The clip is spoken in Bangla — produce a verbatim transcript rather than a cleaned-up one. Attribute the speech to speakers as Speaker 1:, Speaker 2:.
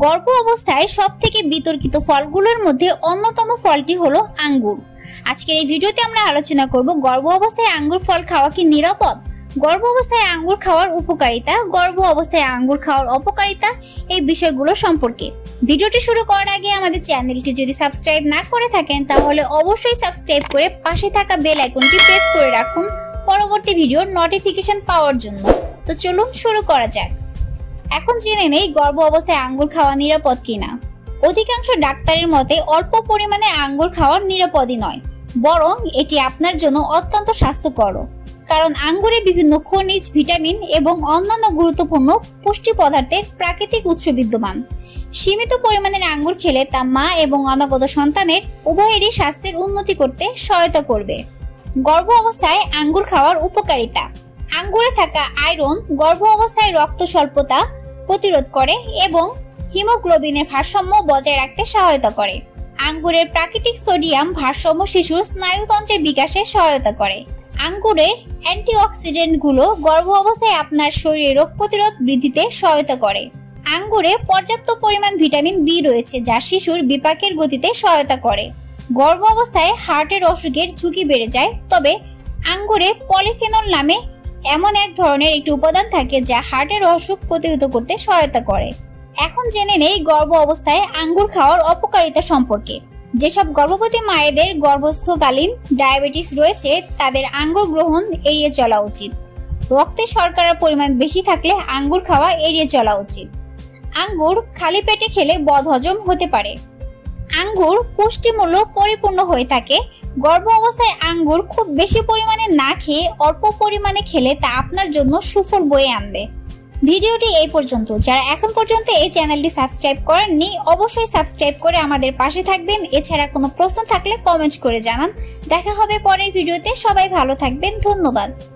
Speaker 1: গর্ভ অবস্থায় সবথেকে বিতর্কিত ফলগুলোর মধ্যে অন্যতম ফলটি হলো আঙ্গুর। আজকের এই ভিডিওতে আমরা আলোচনা করব গর্ভ অবস্থায় আঙ্গুর ফল খাওয়া কি নিরাপদ, গর্ভ অবস্থায় আঙ্গুর খাওয়ার উপকারিতা, গর্ভ অবস্থায় আঙ্গুর খাওয়ার অপকারিতা এই বিষয়গুলো সম্পর্কে। ভিডিওটি শুরু করার আগে আমাদের চ্যানেলটি যদি সাবস্ক্রাইব না করে থাকেন তাহলে অবশ্যই সাবস্ক্রাইব করে পাশে থাকা বেল আইকনটি প্রেস করে রাখুন পরবর্তী ভিডিওর নোটিফিকেশন পাওয়ার জন্য। তো চলুন শুরু করা যাক। এখন জেনে নেই গর্ভ অবস্থায় আঙ্গুর খাওয়া নিরাপদ কিনা। অধিকাংশ ডাক্তারের মতে অল্প পরিমাণে আঙ্গুর খাওয়া নিরাপদই নয়, বরং এটি আপনার জন্য অত্যন্ত স্বাস্থ্যকর, কারণ আঙ্গুরে বিভিন্ন খনিজ, ভিটামিন এবং অন্যান্য গুরুত্বপূর্ণ পুষ্টি পদার্থের প্রাকৃতিক উৎস বিদ্যমান। সীমিত পরিমাণের আঙ্গুর খেলে তা মা এবং অনাগত সন্তানের উভয়েরই স্বাস্থ্যের উন্নতি করতে সহায়তা করবে। গর্ভ অবস্থায় আঙ্গুর খাওয়ার উপকারিতা। আঙ্গুরে থাকা আয়রন গর্ভ অবস্থায় রক্ত স্বল্পতা প্রতিরোধ করে এবং হিমোগ্লোবিনের ভারসাম্য বজায় রাখতে সহায়তা করে। আঙ্গুরের প্রাকৃতিক সোডিয়াম ভারসাম্য শিশুর স্নায়ুতন্ত্রের বিকাশে সহায়তা করে। আঙ্গুরের অ্যান্টিঅক্সিডেন্টগুলো গর্ভ অবস্থায় আপনার শরীরে রোগ প্রতিরোধ বৃদ্ধিতে সহায়তা করে। আঙ্গুরে পর্যাপ্ত পরিমাণ ভিটামিন বি রয়েছে যা শিশুর বিপাকের গতিতে সহায়তা করে। গর্ভ অবস্থায় হার্টের অসুখের ঝুঁকি বেড়ে যায়, তবে আঙ্গুরে পলিফেনল নামে এমন এক ধরনের একটি উপাদান থাকে যা হার্টের অসুখ প্রতিরোধ করতে সহায়তা করে। এখন জেনে নেই গর্ভ অবস্থায় আঙ্গুর খাওয়ার অপকারিতা সম্পর্কে। যেসব গর্ভবতী মায়েদের গর্ভস্থকালীন ডায়াবেটিস রয়েছে তাদের আঙ্গুর গ্রহণ এড়িয়ে চলা উচিত। রক্তে শর্করার পরিমাণ বেশি থাকলে আঙ্গুর খাওয়া এড়িয়ে চলা উচিত। আঙ্গুর খালি পেটে খেলে বদহজম হতে পারে। আঙ্গুর পুষ্টিমূল্য পরিপূর্ণ হয়ে থাকে। গর্ভ অবস্থায় আঙ্গুর খুব বেশি পরিমাণে না খেয়ে অল্প পরিমাণে খেলে তা আপনার জন্য সুফল বয়ে আনবে। ভিডিওটি এই পর্যন্ত। যারা এখন পর্যন্ত এই চ্যানেলটি সাবস্ক্রাইব করেননি অবশ্যই সাবস্ক্রাইব করে আমাদের পাশে থাকবেন। এছাড়া কোনো প্রশ্ন থাকলে কমেন্ট করে জানান। দেখা হবে পরের ভিডিওতে। সবাই ভালো থাকবেন। ধন্যবাদ।